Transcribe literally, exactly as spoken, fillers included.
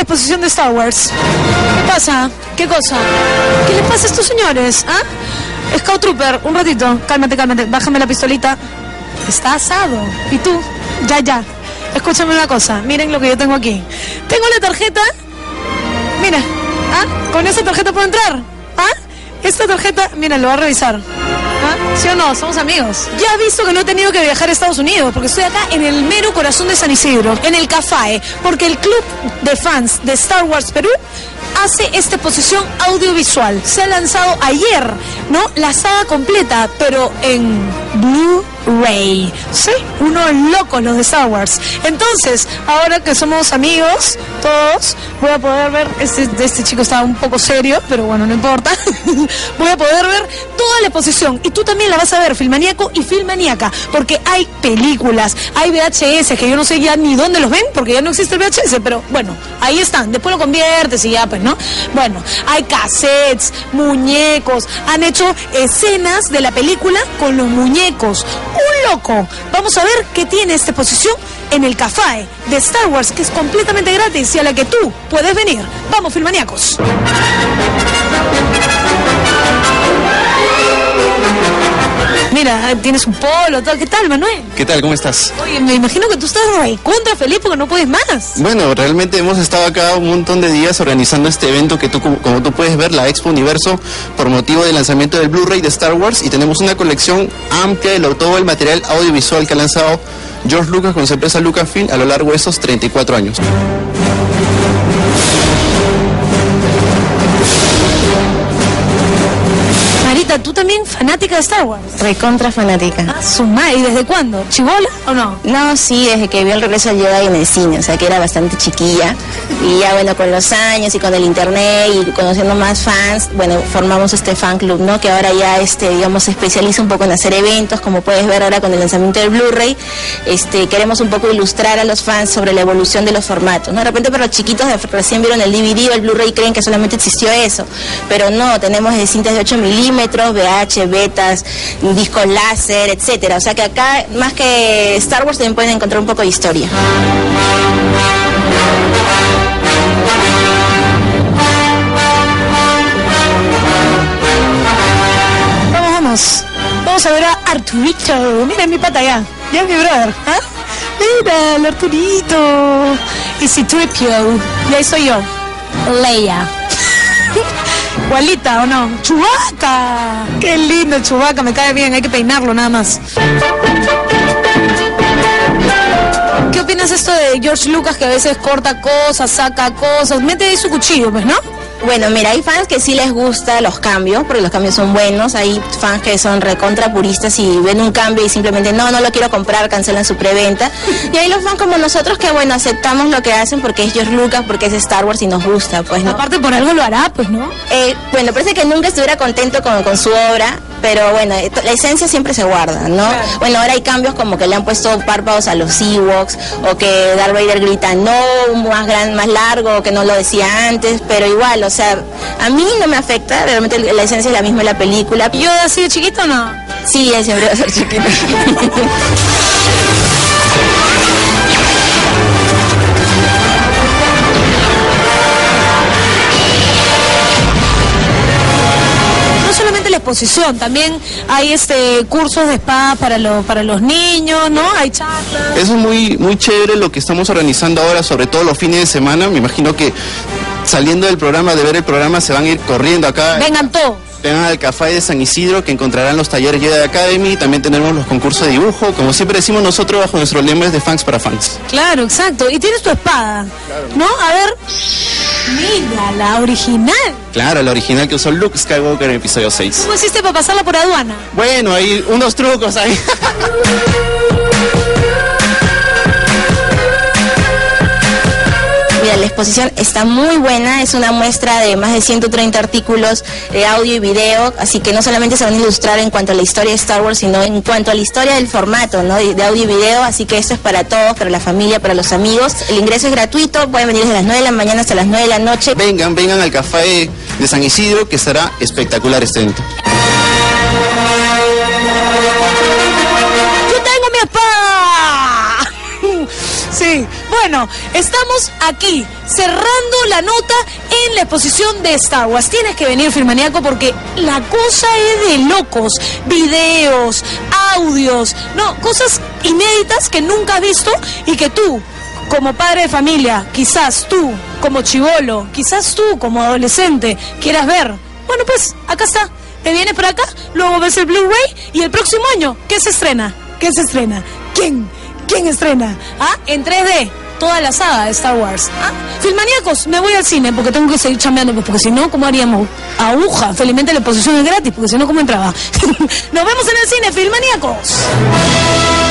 exposición de Star Wars. ¿Qué pasa? ¿Qué cosa? ¿Qué les pasa a estos señores? ¿Ah? Scout Trooper, un ratito. Cálmate, cálmate. Bájame la pistolita. Está asado. ¿Y tú? Ya, ya. Escúchame una cosa. Miren lo que yo tengo aquí. Tengo la tarjeta. Mira. ¿Ah? ¿Con esa tarjeta puedo entrar? ¿Ah? Esta tarjeta, mira, lo voy a revisar. ¿Ah? ¿Sí o no? Somos amigos. Ya he visto que no he tenido que viajar a Estados Unidos, porque estoy acá en el mero corazón de San Isidro, en el Cafae, porque el club de fans de Star Wars Perú hace esta exposición audiovisual. Se ha lanzado ayer, ¿no? La saga completa, pero en Blu-ray. Sí, unos locos los de Star Wars. Entonces, ahora que somos amigos, todos, voy a poder ver, este, este chico estaba un poco serio, pero bueno, no importa. Voy a poder ver toda la exposición. Y tú también la vas a ver, Filmaníaco y Filmaníaca, porque hay películas, hay V H S, que yo no sé ya ni dónde los ven, porque ya no existe el V H S, pero bueno, ahí están. Después lo conviertes y ya, pues, ¿no? Bueno, hay cassettes, muñecos, han hecho escenas de la película con los muñecos. ¡Un loco! Vamos a ver qué tiene esta exposición en el Cafae de Star Wars, que es completamente gratis y a la que tú puedes venir. ¡Vamos, Filmaníacos! Mira, tienes un polo, todo. ¿Qué tal, Manuel? ¿Qué tal? ¿Cómo estás? Oye, me imagino que tú estás contra feliz porque no puedes más. Bueno, realmente hemos estado acá un montón de días organizando este evento que tú, como, como tú puedes ver, la Expo Universo, por motivo del lanzamiento del Blu-ray de Star Wars, y tenemos una colección amplia de lo, todo el material audiovisual que ha lanzado George Lucas con su empresa Lucasfilm a lo largo de esos treinta y cuatro años. Marita, ¿tú también fanática de Star Wars? Recontra fanática. Ah, su madre, ¿y desde cuándo? ¿Chibola o no? No, sí, desde que vi el regreso al Jedi en el cine, o sea que era bastante chiquilla. Y ya bueno, con los años y con el internet y conociendo más fans, bueno, formamos este fan club, ¿no? Que ahora ya, este, digamos, se especializa un poco en hacer eventos, como puedes ver ahora con el lanzamiento del Blu-ray. Este, queremos un poco ilustrar a los fans sobre la evolución de los formatos, ¿no? De repente para los chiquitos de recién vieron el D V D o el Blu-ray creen que solamente existió eso, pero no, tenemos de cintas de ocho milímetros, V H, betas, discos láser, etcétera. O sea que acá, más que Star Wars, también pueden encontrar un poco de historia. Vamos, vamos. Vamos a ver a Arturito. Mira mi pata ya. Ya es mi brother. ¿Ah? Mira, el Arturito. Y C tres P O. Y ahí soy yo. Leia. Igualita, ¿o no? ¡Chewbacca! ¡Qué lindo Chewbacca! Me cae bien, hay que peinarlo nada más. ¿Qué opinas esto de George Lucas, que a veces corta cosas, saca cosas? Mete ahí su cuchillo, pues, ¿no? Bueno, mira, hay fans que sí les gusta los cambios, porque los cambios son buenos. Hay fans que son recontra puristas y ven un cambio y simplemente no, no lo quiero comprar, cancelan su preventa. Y hay los fans como nosotros que, bueno, aceptamos lo que hacen porque es George Lucas, porque es Star Wars y nos gusta, pues, ¿no? Aparte, por algo lo hará, pues, ¿no? Eh, bueno, parece que nunca estuviera contento con, con su obra, pero bueno, la esencia siempre se guarda, ¿no? Claro. Bueno, ahora hay cambios como que le han puesto párpados a los Ewoks, o que Darth Vader grita no, más gran, más largo, que no lo decía antes, pero igual, o sea, a mí no me afecta, realmente la esencia es la misma en la película. ¿Y yo así de chiquito o no? Sí, él siempre va a ser chiquito. La exposición, también hay este cursos de spa para los para los niños, ¿no? Hay charlas. Eso es muy muy chévere lo que estamos organizando ahora, sobre todo los fines de semana. Me imagino que saliendo del programa, de ver el programa, se van a ir corriendo acá. Vengan todos. Vengan al Café de San Isidro, que encontrarán los talleres Jedi Academy. También tenemos los concursos de dibujo, como siempre decimos nosotros, bajo nuestro lema es de fans para fans. Claro, exacto. Y tienes tu espada, claro, ¿no? A ver. Mira, la original. Claro, la original que usó Luke Skywalker en el episodio seis. ¿Cómo hiciste para pasarla por aduana? Bueno, hay unos trucos ahí. Mira, la exposición está muy buena, es una muestra de más de ciento treinta artículos de audio y video, así que no solamente se van a ilustrar en cuanto a la historia de Star Wars, sino en cuanto a la historia del formato, ¿no? de, de audio y video, así que esto es para todos, para la familia, para los amigos. El ingreso es gratuito, pueden venir desde las nueve de la mañana hasta las nueve de la noche. Vengan, vengan al Café de San Isidro, que estará espectacular este evento. ¡Yo tengo mi espada! Sí, bueno. bueno, estamos aquí, cerrando la nota en la exposición de Star Wars. Tienes que venir, Filmaníaco, porque la cosa es de locos. Videos, audios, no, cosas inéditas que nunca has visto y que tú, como padre de familia, quizás tú, como chibolo, quizás tú, como adolescente, quieras ver. Bueno, pues, acá está. Te vienes por acá, luego ves el Blu-ray y el próximo año, ¿qué se estrena? ¿Qué se estrena? ¿Quién? ¿Quién estrena? ¿Ah? En tres D, toda la saga de Star Wars. ¿Ah? Filmaníacos, me voy al cine porque tengo que seguir chambeando, pues, porque si no, ¿cómo haríamos? Aguja, felizmente la exposición es gratis, porque si no, ¿cómo entraba? Nos vemos en el cine, Filmaníacos.